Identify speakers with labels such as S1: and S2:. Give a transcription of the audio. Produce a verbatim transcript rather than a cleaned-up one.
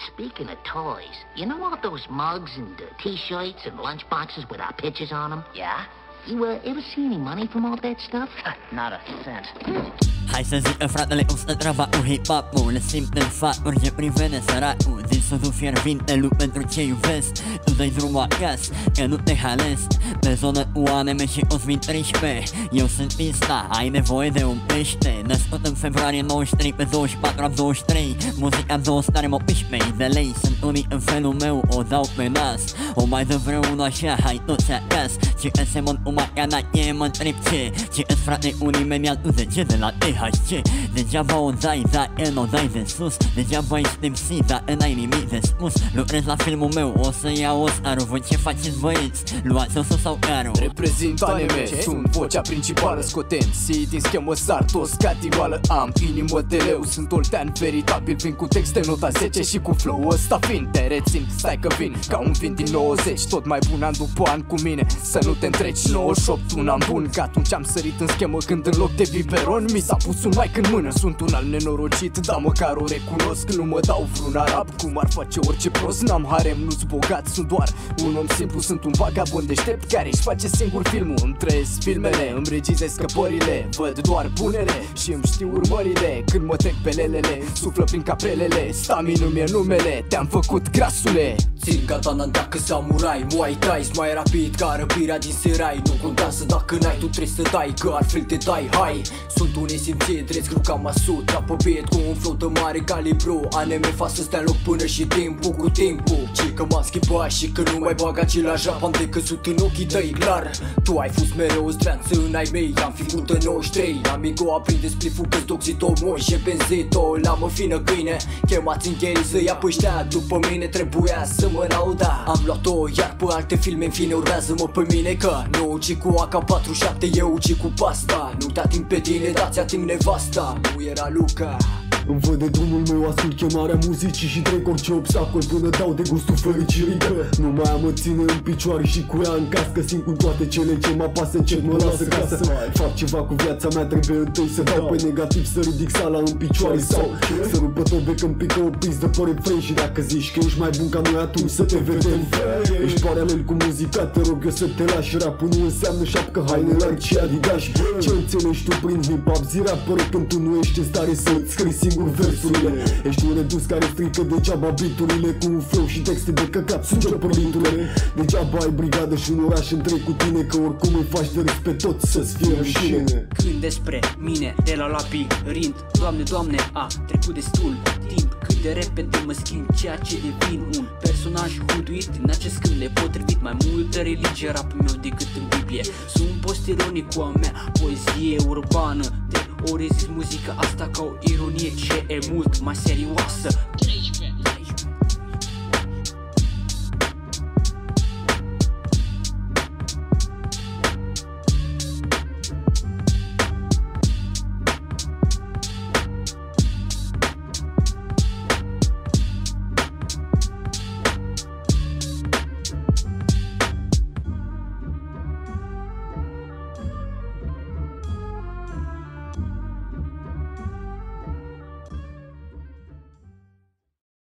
S1: speaking of toys, you know all those mugs and uh, T-shirts and lunchboxes with our pictures on them?
S2: Yeah?
S1: You uh, ever see any money from all that stuff?
S2: Not a cent.
S3: Hai să zică fratele o să travau hip-hop-ul. Le simt în sfaturi ce privene săracul. Din sudul fierbinte, lupt pentru ce iubesc. Tu dai drumul acasă, că nu te halez. Pe zonă U A N M și o vin treisprezece. Eu sunt pista, ai nevoie de un pește. Născut în februarie nouăzeci și trei, pe douăzeci și patru am douăzeci și trei. Muzica două stare mă piși de lei. Sunt unii în felul meu, o dau pe nas. O mai dă vreunul așa, hai toți acasă. Ce că semăn umar ca n-ai mă întreb ce. Ce îți frate unii memi tu de ce de la T H C. Degeaba o dai, dar el o dai de sus. Degeaba ești M C, dar n-ai nimic de spus. Lucrez la filmul meu, o să iau Oscar-ul. Voi ce faceți băieți? Luați osul sau carul?
S4: Reprezint A N M, sunt vocea principală. Scot M C din schemă, sar toți catigoală. Am inimă de leu, sunt oltean veritabil. Vin cu texte nota zece și cu flow ăsta fin. Te rețin, stai că vin ca un vin din nouăzeci. Tot mai bun an după an cu mine, să nu te întreci. Nouăzeci și opt un an bun, că atunci am sărit în schemă. Când în loc de biberon mi s-a pus un mic în mână. Sunt un alt nenorocit, dar măcar o recunosc. Nu mă dau vreun arab, cum ar face orice prost. N-am harem, nu-s bogat, sunt doar un om simplu. Sunt un vagabond deștept care își face singur filmul. Îmi trăiesc filmele, îmi regizez scăpările. Văd doar bunele și îmi știu urmările. Când mă trec pe lelele, suflă prin caprelele. Stamin nu-mi e numele, te-am făcut grasule.
S5: Țin katana dacă samurai, Muay Thai mai rapid ca răpirea din serai. Nu contează dacă n-ai, tu trebuie să dai, că altfel te dai, hai. Sunt un nesimțit, drept grup cam masut. Trapă beat cu un flow de mare calibru. A N M fac să stea loc până și timpul cu timpul. Ci că m-am schimbat și că nu mai bag același rap. Am decăzut în ochii tăi, clar. Tu ai fost mereu zdreanță în ai mei. Am făcut în nouăzeci și trei. Amigo aprinde spliful că-ți doxito moi și benzito. La mă fină câine, chemați în gheri să ia păștea. După mine trebuia să mă lauda. Am luat-o iar pe alte filme, în fine urmează-mă pe mine. Că nu uci cu A K patruzeci și șapte, eu uci cu pasta. Nu te ating pe tine, dați ating nevasta. Nu era Luca.
S6: Îmi văd de drumul meu, ascult chemarea muzicii și trec orice obstacol până dau de gustul fericirii. Că nu mai am mă ține în picioare și cu ea în cască. Simt cu toate cele ce mă apasă, încet mă lasă ca să fac ceva cu viața mea. Trebuie întâi să dau pe negativ, să ridic sala în picioare. Sau să rup pe tobe când pică o pis de pe refren. Și dacă zici că ești mai bun ca noi, atunci să te vedem. Ești paralel cu muzica, te rog eu să te lași. Rap-ul nu înseamnă șapcă, haine largi și adidas. Ce înțelegi tu prin hip-hop? Zi rapper când tu nu ești în stare să-ți scrii singur versurile. Ești un redus care strică degeaba beaturile. Cu un flow și texte de căcat sunge părintule. Degeaba ai brigadă și un oraș întreg cu tine. Că oricum îi faci de râs pe toți să-ți fie rușine.
S7: Când despre mine, de la labirint, Doamne, Doamne, a trecut destul timp. Cât de repede mă schimb, ceea ce devin un personaj huduit din acest câmp nepotrivit. Mai multă religie rapul meu decât în Biblie. Sunt post-ironic cu a mea poezie urbană. De ori zis muzica asta ca o ironie ce e mult mai serioasă.